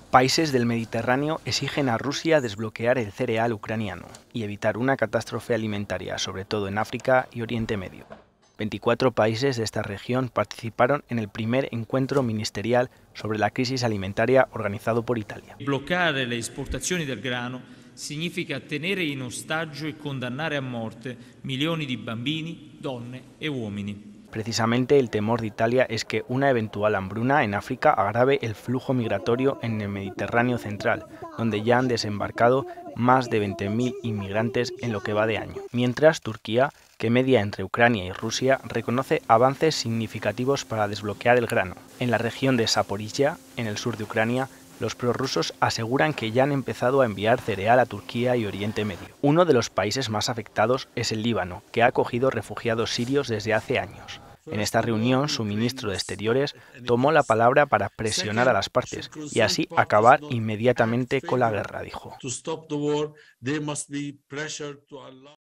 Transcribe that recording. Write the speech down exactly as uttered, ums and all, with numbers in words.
Países del Mediterráneo exigen a Rusia desbloquear el cereal ucraniano y evitar una catástrofe alimentaria, sobre todo en África y Oriente Medio. veinticuatro países de esta región participaron en el primer encuentro ministerial sobre la crisis alimentaria organizado por Italia. Bloccare le esportazioni del grano significa tenere in ostaggio e condannare a morte milioni di bambini, donne e uomini. Precisamente el temor de Italia es que una eventual hambruna en África agrave el flujo migratorio en el Mediterráneo central, donde ya han desembarcado más de veinte mil inmigrantes en lo que va de año. Mientras, Turquía, que media entre Ucrania y Rusia, reconoce avances significativos para desbloquear el grano. En la región de Zaporizhia, en el sur de Ucrania, los prorrusos aseguran que ya han empezado a enviar cereal a Turquía y Oriente Medio. Uno de los países más afectados es el Líbano, que ha acogido refugiados sirios desde hace años. En esta reunión, su ministro de Exteriores tomó la palabra para presionar a las partes y así acabar inmediatamente con la guerra, dijo.